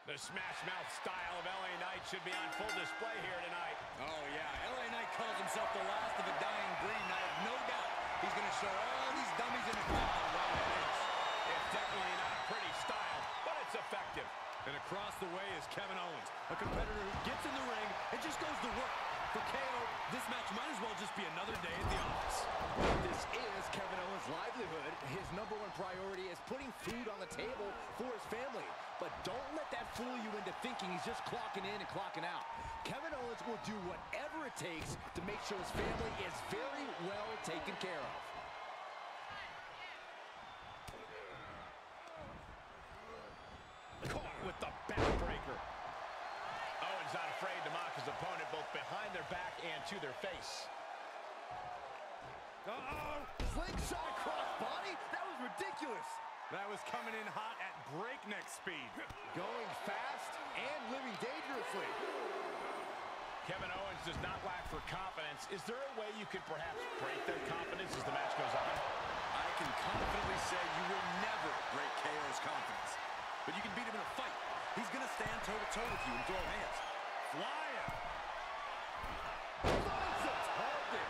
The smash mouth style of LA Knight should be on full display here tonight. Oh, yeah. LA Knight calls himself the last of a dying breed, and I have no doubt he's going to show all these dummies in the crowd why that is. It's definitely not a pretty style, but it's effective. And across the way is Kevin Owens, a competitor who gets in the ring and just goes to work. For KO, this match might as well just be another day at the office. This is Kevin Owens' livelihood. His #1 priority is putting food on the table for his family. But don't let that fool you into thinking he's just clocking in and clocking out. Kevin Owens will do whatever it takes to make sure his family is very well taken care of. Caught with the backbreaker. Owens not afraid to mock his opponent both behind their back and to their face. Uh-oh! Slingshot cross body? That was ridiculous! That was coming in hot at breakneck speed. Going fast and living dangerously. Kevin Owens does not lack for confidence. Is there a way you could perhaps break their confidence as the match goes on? I can confidently say you will never break KO's confidence. But you can beat him in a fight. He's going to stand toe-to-toe with you and throw hands. Flying. Finds the target.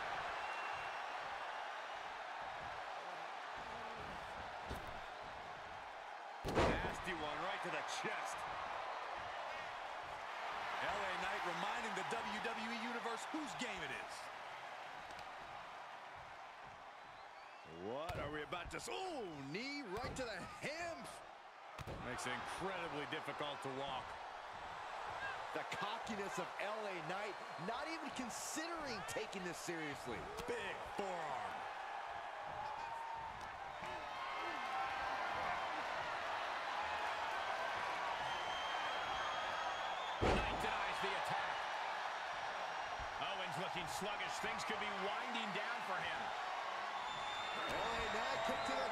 Nasty one right to the chest. LA Knight reminding the WWE Universe whose game it is. What are we about to... Oh, knee right to the ham. Makes it incredibly difficult to walk. The cockiness of LA Knight, not even considering taking this seriously. Big forearm. Knight denies the attack. Owens looking sluggish. Things could be winding down for him. LA Knight kick to the